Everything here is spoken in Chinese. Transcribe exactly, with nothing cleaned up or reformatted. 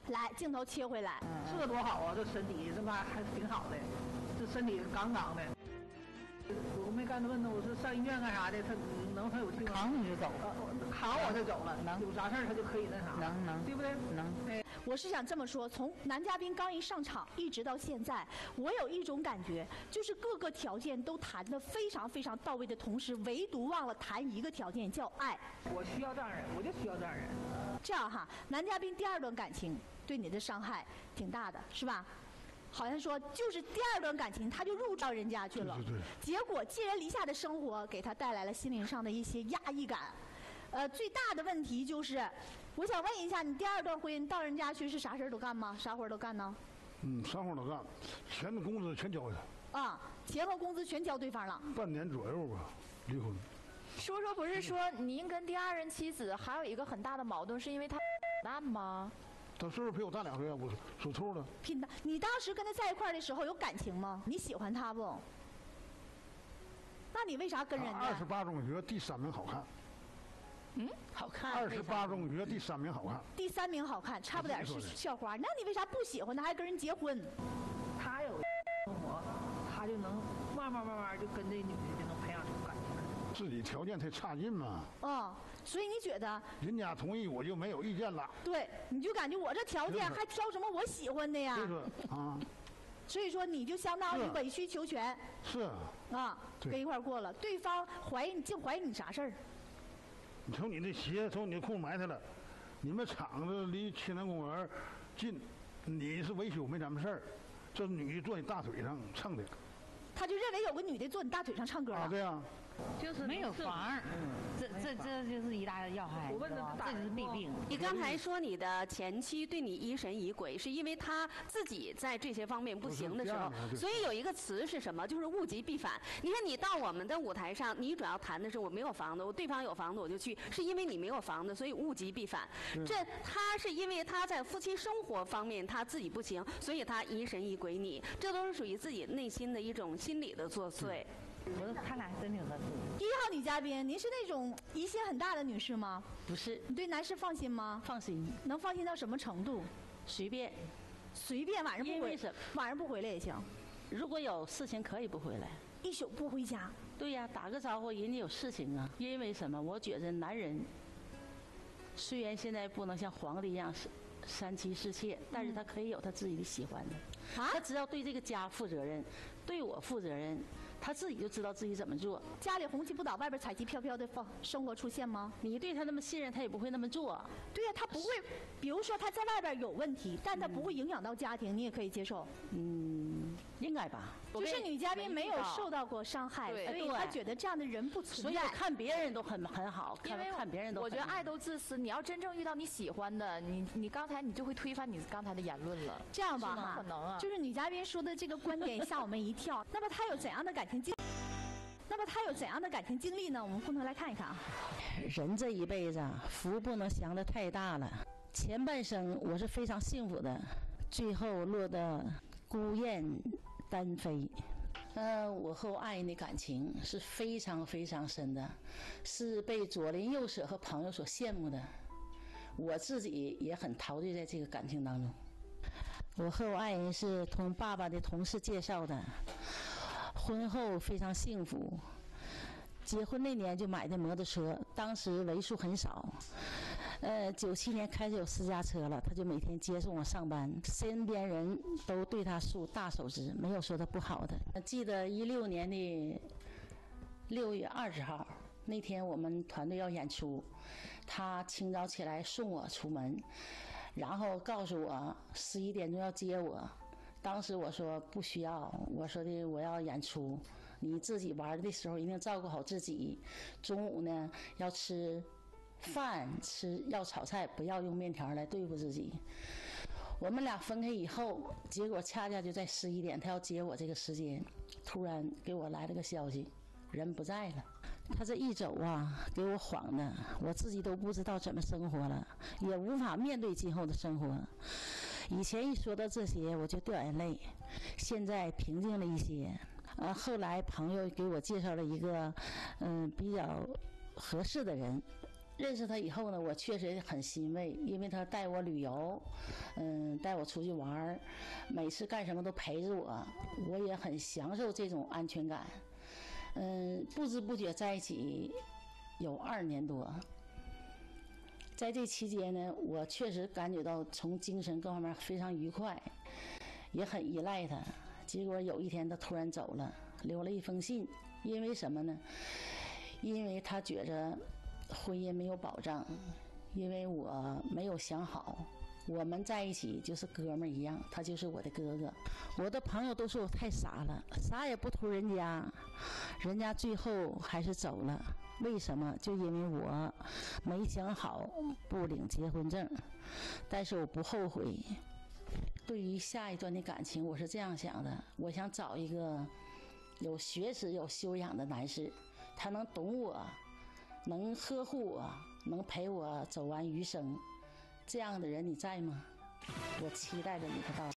来，镜头切回来， 这多好啊！这身体这吧还挺好的，这身体杠杠的。我没干他问他，我说上医院干啥的？他能他有病扛你就走， 呃，扛我就走了。 能有啥事儿他就可以那啥， 能能， 对不对？ 能。 哎， 我是想这么说，从男嘉宾刚一上场一直到现在，我有一种感觉，就是各个条件都谈得非常非常到位的同时，唯独忘了谈一个条件，叫爱。 我需要这样人，我就需要这样人。 这样哈，男嘉宾第二段感情对你的伤害挺大的，是吧？好像说就是第二段感情他就入到人家去了， 对对对， 结果寄人篱下的生活给他带来了心灵上的一些压抑感。呃，最大的问题就是，我想问一下，你第二段婚姻到人家去是啥事儿都干吗？啥活儿都干呢？ 嗯，啥活都干，钱的工资全交下。 啊，钱和工资全交对方了。 半年左右吧，离婚。 说说不是说您跟第二任妻子还有一个很大的矛盾，是因为他烂吗？ 他岁数比我大两岁啊，我属兔的。 拼的，你当时跟他在一块儿的时候有感情吗？你喜欢他不？那你为啥跟人家？ 二十八中学第三名好看。 嗯，好看。 二十八中学第三名好看。 第三名好看，差不点是校花。那你为啥不喜欢他，还跟人结婚？ 他有生活，他就能慢慢慢慢就跟这女的就能培养出感情。 自己条件太差劲嘛。 哦，所以你觉得？ 人家同意我就没有意见了。 对，你就感觉我这条件还挑什么我喜欢的呀？ 所以说啊。 所以说你就相当于委曲求全。 是。 啊，跟一块过了，对方怀疑你，净怀疑你啥事儿？ 你瞅你这鞋，瞅你这裤埋汰了，你们厂子离青年公园近，你是维修没咱们事儿，这女的坐你大腿上蹭的。 他就认为有个女的坐你大腿上唱歌啊，对呀。 就是没有房，嗯，这这这就是一大要害，这就是弊病。 你刚才说你的前妻对你疑神疑鬼，是因为她自己在这些方面不行的时候，所以有一个词是什么？就是物极必反。你看你到我们的舞台上，你主要谈的是我没有房子，我对方有房子我就去，是因为你没有房子，所以物极必反。这他是因为他在夫妻生活方面他自己不行，所以他疑神疑鬼你，这都是属于自己内心的一种心理的作祟。 我说他俩真挺合适。 一号女嘉宾，您是那种疑心很大的女士吗？ 不是。 你对男士放心吗？ 放心。 能放心到什么程度？ 随便。 随便晚上不回，晚上不回来也行。 如果有事情可以不回来。 一宿不回家。 对呀，打个招呼，人家有事情啊。因为什么？我觉得男人虽然现在不能像皇帝一样三妻四妾，但是他可以有他自己的喜欢的。啊。他只要对这个家负责任，对我负责任。他自己就知道自己怎么做。 家里红旗不倒，外边彩旗飘飘的生活出现吗？ 你对他那么信任，他也不会那么做。 对呀、啊，他不会。比如说他在外边有问题，但他不会影响到家庭，你也可以接受。 嗯，应该吧。 就是女嘉宾没有受到过伤害，所以他觉得这样的人不存在。 所以看别人都很很好， 因为看别人都。 我觉得爱都自私。你要真正遇到你喜欢的，你你刚才你就会推翻你刚才的言论了。 这样吧， 哈，可能啊。 就是女嘉宾说的这个观点吓我们一跳。那么她有怎样的感情经？那么他有怎样的感情经历呢？我们共同来看一看啊。 人这一辈子福不能享得太大了。前半生我是非常幸福的，最后落得孤雁单飞。呃，我和我爱人的感情是非常非常深的，是被左邻右舍和朋友所羡慕的。我自己也很陶醉在这个感情当中。我和我爱人是同爸爸的同事介绍的。婚后非常幸福，结婚那年就买的摩托车，当时为数很少。呃，九七年开始有私家车了，他就每天接送我上班，身边人都对他竖大手指，没有说他不好的。记得一六年的六月二十号那天，我们团队要演出，他清早起来送我出门，然后告诉我十一点钟要接我。当时我说不需要，我说的我要演出，你自己玩的时候一定照顾好自己。中午呢要吃饭，吃要炒菜，不要用面条来对付自己。我们俩分开以后，结果恰恰就在十一点，他要接我这个时间，突然给我来了个消息，人不在了。他这一走啊，给我晃的，我自己都不知道怎么生活了，也无法面对今后的生活。以前一说到这些我就掉眼泪，现在平静了一些。呃，后来朋友给我介绍了一个嗯、呃、比较合适的人， 认识他以后呢，我确实很欣慰，因为他带我旅游，嗯，带我出去玩儿，每次干什么都陪着我，我也很享受这种安全感。嗯，不知不觉在一起有二年多，在这期间呢，我确实感觉到从精神各方面非常愉快，也很依赖他。结果有一天他突然走了，留了一封信，因为什么呢？因为他觉着婚姻没有保障，因为我没有想好，我们在一起就是哥们儿一样，他就是我的哥哥。我的朋友都说我太傻了，啥也不图人家，人家最后还是走了。为什么？就因为我没想好不领结婚证，但是我不后悔。对于下一段的感情，我是这样想的，我想找一个有学识、有修养的男士，他能懂我，能呵护我，能陪我走完余生。这样的人你在吗？我期待着你的到来。